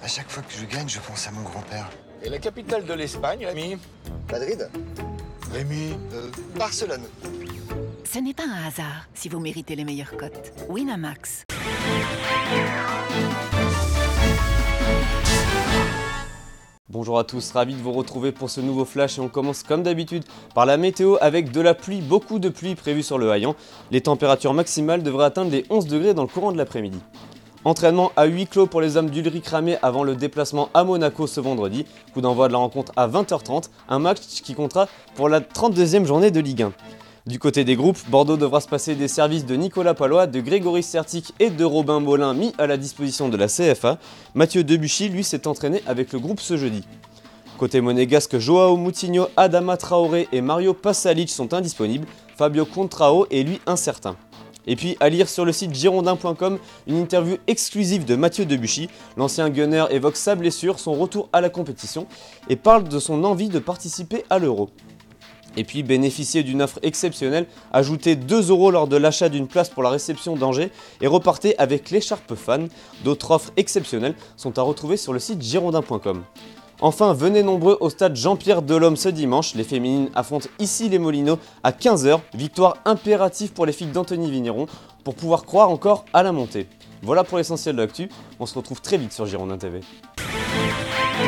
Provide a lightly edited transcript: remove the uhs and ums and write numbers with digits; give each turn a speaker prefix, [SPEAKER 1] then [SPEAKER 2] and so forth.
[SPEAKER 1] À chaque fois que je gagne, je pense à mon grand-père.
[SPEAKER 2] Et la capitale de l'Espagne, Rémi?
[SPEAKER 1] Madrid.
[SPEAKER 2] Rémi?
[SPEAKER 1] Barcelone.
[SPEAKER 3] Ce n'est pas un hasard si vous méritez les meilleures cotes. Winamax.
[SPEAKER 4] Bonjour à tous, ravi de vous retrouver pour ce nouveau flash et on commence comme d'habitude par la météo avec de la pluie, beaucoup de pluie prévue sur le Haillan. Les températures maximales devraient atteindre les 11 degrés dans le courant de l'après-midi. Entraînement à huis clos pour les hommes d'Ulrich Ramé avant le déplacement à Monaco ce vendredi. Coup d'envoi de la rencontre à 20h30, un match qui comptera pour la 32e journée de Ligue 1. Du côté des groupes, Bordeaux devra se passer des services de Nicolas Pallois, de Grégory Sertic et de Robin Molin mis à la disposition de la CFA. Mathieu Debuchy, lui, s'est entraîné avec le groupe ce jeudi. Côté monégasque, Joao Moutinho, Adama Traoré et Mario Pasalic sont indisponibles. Fabio Contrao est lui incertain. Et puis à lire sur le site girondin.com, une interview exclusive de Mathieu Debuchy. L'ancien gunner évoque sa blessure, son retour à la compétition et parle de son envie de participer à l'Euro. Et puis bénéficiez d'une offre exceptionnelle, ajoutez 2 € lors de l'achat d'une place pour la réception d'Angers et repartez avec l'écharpe fan. D'autres offres exceptionnelles sont à retrouver sur le site girondin.com. Enfin, venez nombreux au stade Jean-Pierre Delhomme ce dimanche. Les féminines affrontent ici les Molinos à 15h. Victoire impérative pour les filles d'Anthony Vigneron pour pouvoir croire encore à la montée. Voilà pour l'essentiel de l'actu. On se retrouve très vite sur Girondin TV.